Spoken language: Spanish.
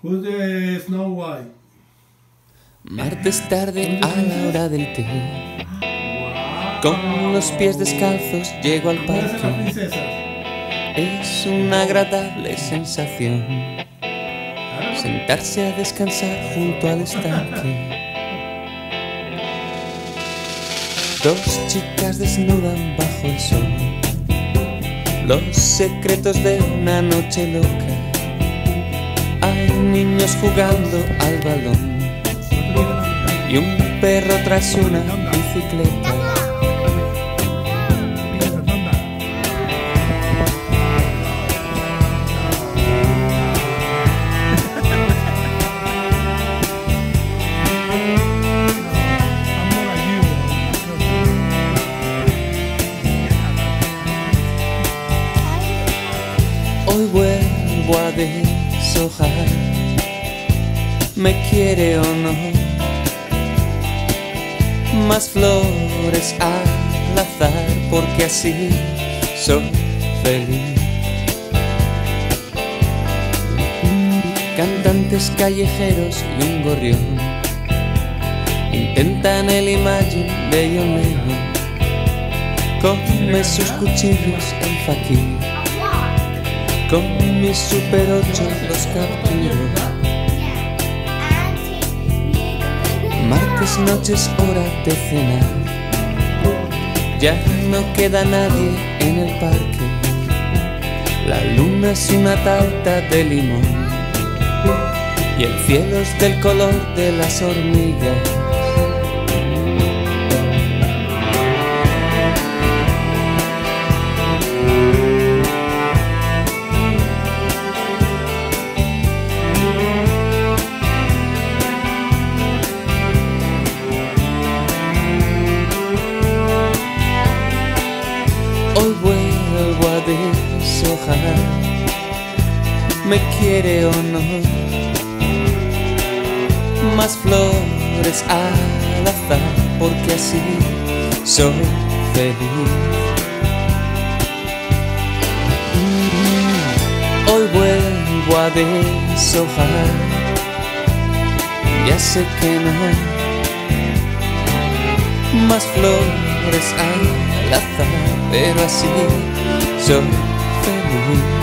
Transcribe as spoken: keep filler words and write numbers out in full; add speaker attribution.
Speaker 1: Who's the Snow White?
Speaker 2: Martes tarde a la hora del té, con los pies descalzos llego al
Speaker 1: ¿Dónde están las
Speaker 2: parque.
Speaker 1: princesas?
Speaker 2: Es una agradable sensación sentarse a descansar junto al estanque. Dos chicas desnudan bajo el sol, los secretos de una noche loca. Hay niños jugando al balón y un perro tras una bicicleta. Hoy vuelvo a deshojar, me quiere o no, más flores al azar, porque así soy feliz. Cantantes callejeros y un gorrión intentan el Imagine de John Lennon. Come sus cuchillos el fakir, con mis super ocho los capturo. Martes noches, hora de cenar, ya no queda nadie en el parque. La luna es una tarta de limón y el cielo es del color de las hormigas. Hoy vuelvo a deshojar, me quiere o no, más flores al azar, porque así soy feliz. Hoy vuelvo a deshojar, ya sé que no, más flores al azar, pero así soy feliz.